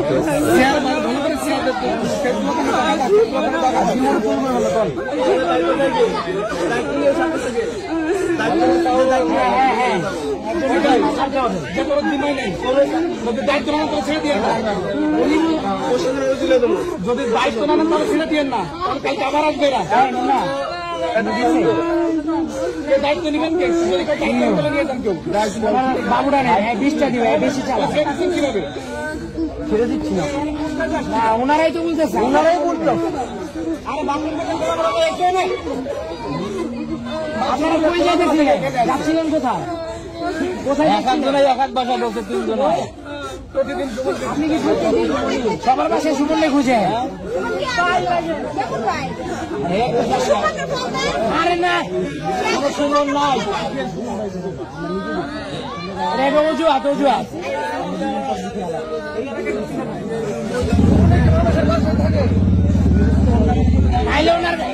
যদি দায়িত্ব না নেন তাহলে ছেড়ে দিয়ে না, কালকে আবার আসবে এরা। দায়িত্ব নিবেন কে? নিয়ে যান কেউ বাবুরা নেই, 20টা দিবে, বেশি চালা কিভাবে ছেড়ে দিচ্ছি না। ওনারাই তো বলতেছে, ওনারাই বলতো। আরে আপনারা কই যাইতেছিলেন? যাচ্ছিলেন কোথায়? কোথায়? এক জনাই এক এক বাসা বলছে, 3 জন। আপনি কি সবার বাসায় সুবর্ণে খুঁজে? আরে না, সুবর্ণ নাই, অজুহাত অজুহাত। নাইলে ওনার